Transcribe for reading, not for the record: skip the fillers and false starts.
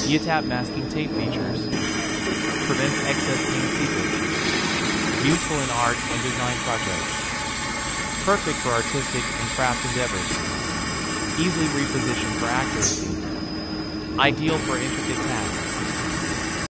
YITAP masking tape features. Prevents excess paint seepage. Useful in art and design projects. Perfect for artistic and craft endeavors. Easily repositioned for accuracy. Ideal for intricate tasks.